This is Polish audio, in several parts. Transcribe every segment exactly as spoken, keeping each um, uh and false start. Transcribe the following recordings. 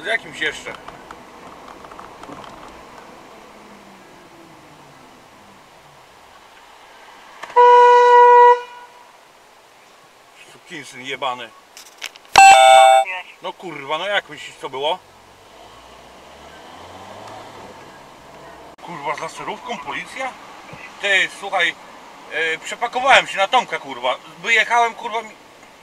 Z jakimś jeszcze. Sukinsyn jebany. No kurwa, no jak myślisz co było? Kurwa, za sterówką policja? Ty, słuchaj, yy, przepakowałem się na Tomka, kurwa. Wyjechałem, kurwa mi...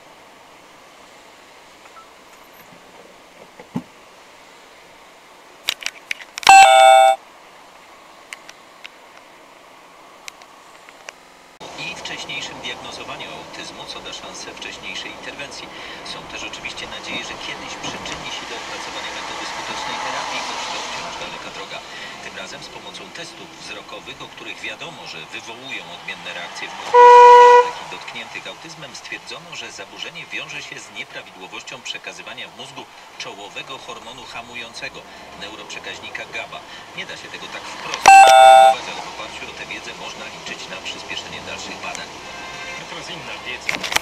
I wcześniejszym diagnozowaniu autyzmu, co da szansę wcześniejszej interwencji. Są też oczywiście nadzieje, że kiedyś przyczyni się do opracowania metody skutecznej terapii, choć to wciąż daleka droga. Tym razem z pomocą testów wzrokowych, o których wiadomo, że wywołują odmienne reakcje w mózgu takich dotkniętych autyzmem, stwierdzono, że zaburzenie wiąże się z nieprawidłowością przekazywania w mózgu czołowego hormonu hamującego, neuroprzekaźnika GABA. Nie da się tego tak wprost sformułować, ale w oparciu o tę wiedzę można liczyć na przyspieszenie dalszych badań. A teraz inna wiedza.